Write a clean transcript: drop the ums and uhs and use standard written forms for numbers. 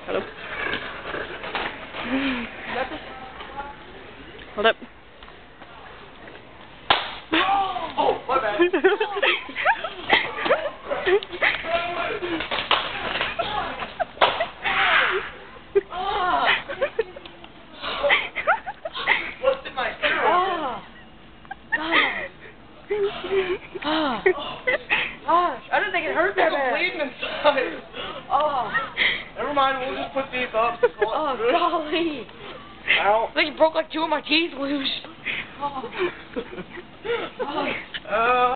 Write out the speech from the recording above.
Hold up. Hold up. Oh, my bad. What's in my ear? Gosh, I didn't think it hurt that bad. Bleeding inside. Never mind, we'll just put these up. Oh, golly. Ow. I think you broke like 2 of my teeth loose.